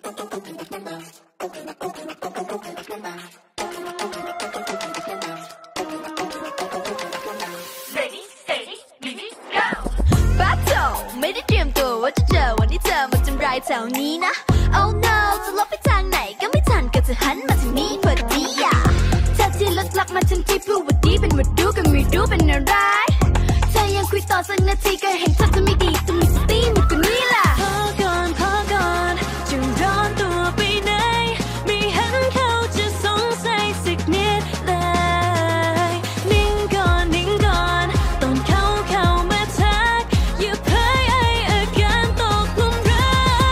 ไม่ได้เตรียมตัวว่าจะเจอวันที่เธอมาทำร้ายแถวนี้นะ Oh no จะลบไปทางไหนก็ไม่ทันก็จะหันมาทางนี้พอดีอ่ะเธอที่ลึกลักมาทันที่พูดว่าดีเป็นมาดูกันไม่รู้เป็นอะไรเธอยังคุยต่อสักนาทีก็เห็นเธอจะไม่ดีต้องมีสติมากกว่านี้ล่ะพอก่อนจะร้อนตัวไปไหนไม่เห็นเขาจะสงสัยสักนิดเลยนิ่งก่อนตอนเขามาทักอย่าเผยอาการตกหลุมรั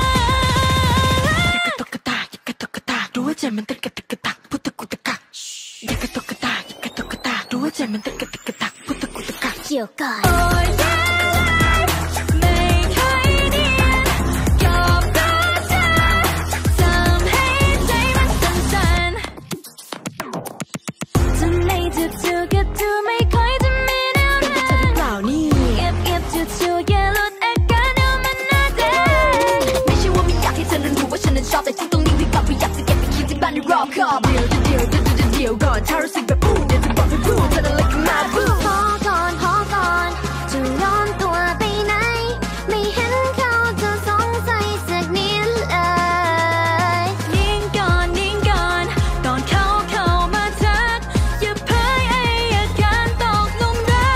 กอยากกระตุกกระตากรู้ว่าใจมันเต้นกระตุกกระตักพุทธกุตะกักอยากกระตุกกระตากรู้ว่าใจมันเต้นกระตุกกระตักพุทธกุตะกักเกี่ยวกันชอบแต่ที่ตรงนี้พี่กลับไปอยากจะเก็บไปคิดที่บ้านในรอบคอบเดี๋ยวก่อนถ้ารู้สึกแบบเดี๋ยวจะบอกให้พูดเธอจะเลิกกันมาพอก่อนจะร้อนตัวไปไหนไม่เห็นเขาจะสงสัยสักนิดเลยนิ่งก่อนตอนเขามาทักอย่าเผยอาการตกหลุมรั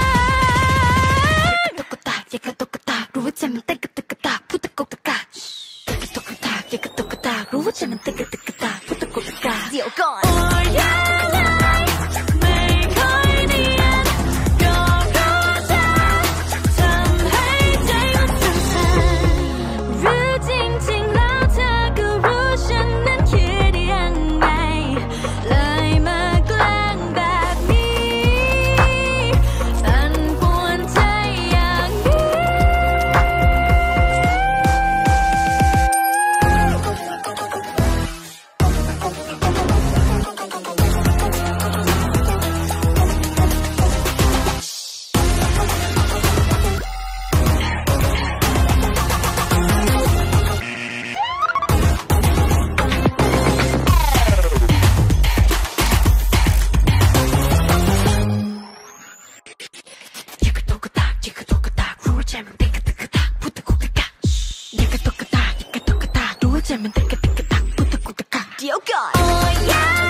กอยากกระตุกกระตากรู้ว่าใจมันเต้นกระตุกกระตากพูดตะกุกตะกักอยากกระตุกกระตากรู้ว่าฉันมันเต้นกระตุกกระตากพูดตะกุกตะกักเดี๋ยวก่อนไม่ค่อยเนียนก็เพราะเธอทำให้ใจมันสั่นหรือจริงๆแล้วเธอก็รู้ฉันนั้นคิดยังไงเลยมาแกล้งแบบนี้ปั่นป่วนใจอย่างนี้มันเต้นกระตุกกระตักพุทธกุตะกักอยากกระตุกกระตากรู้ว่าใจมันเต้นกระตุกกระตักพุทธกุตะกักเดี๋ยวก่อน